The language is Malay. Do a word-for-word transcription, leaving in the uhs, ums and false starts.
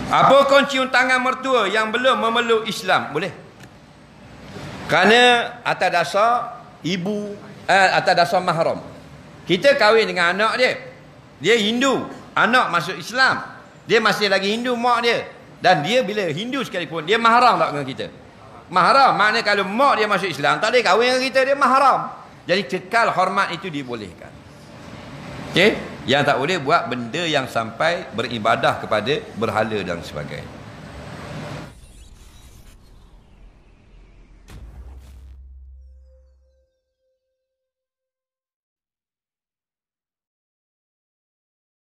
Apa kau cium tangan mertua yang belum memeluk Islam? Boleh. Kerana atas dasar ibu, eh, atas dasar mahram. Kita kahwin dengan anak dia. Dia Hindu. Anak masuk Islam. Dia masih lagi Hindu mak dia. Dan dia bila Hindu sekalipun, dia mahram tak dengan kita? Mahram. Maknanya kalau mak dia masuk Islam, tak boleh kahwin dengan kita, dia mahram. Jadi kekal hormat itu dibolehkan. Okey? Yang tak boleh buat benda yang sampai beribadah kepada berhala dan sebagainya.